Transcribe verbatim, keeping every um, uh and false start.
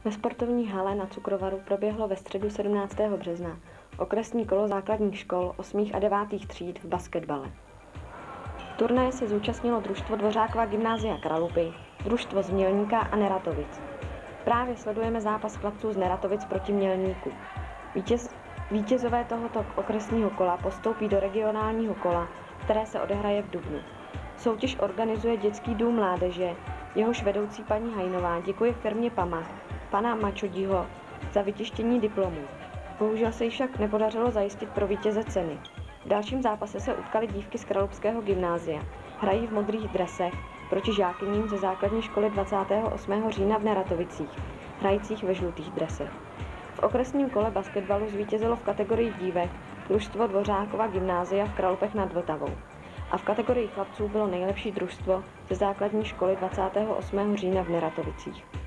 Ve sportovní hale na Cukrovaru proběhlo ve středu sedmnáctého března okresní kolo základních škol osmých a devátých tříd v basketbale. Turnaje se zúčastnilo družstvo Dvořákova gymnázia Kralupy, družstvo z Mělníka a Neratovic. Právě sledujeme zápas chlapců z Neratovic proti Mělníku. Vítěz, vítězové tohoto okresního kola postoupí do regionálního kola, které se odehraje v dubnu. Soutěž organizuje Dětský dům mládeže, jehož vedoucí paní Hajnová děkuje firmě Pamach, pana Mačodího, za vytištění diplomů. Bohužel se jí však nepodařilo zajistit pro vítěze ceny. V dalším zápase se utkaly dívky z Kralupského gymnázia. Hrají v modrých dresech proti žákyním ze základní školy dvacátého osmého října v Neratovicích, hrajících ve žlutých dresech. V okresním kole basketbalu zvítězilo v kategorii dívek družstvo Dvořákova gymnázia v Kralupech nad Vltavou. A v kategorii chlapců bylo nejlepší družstvo ze základní školy dvacátého osmého října v Neratovicích.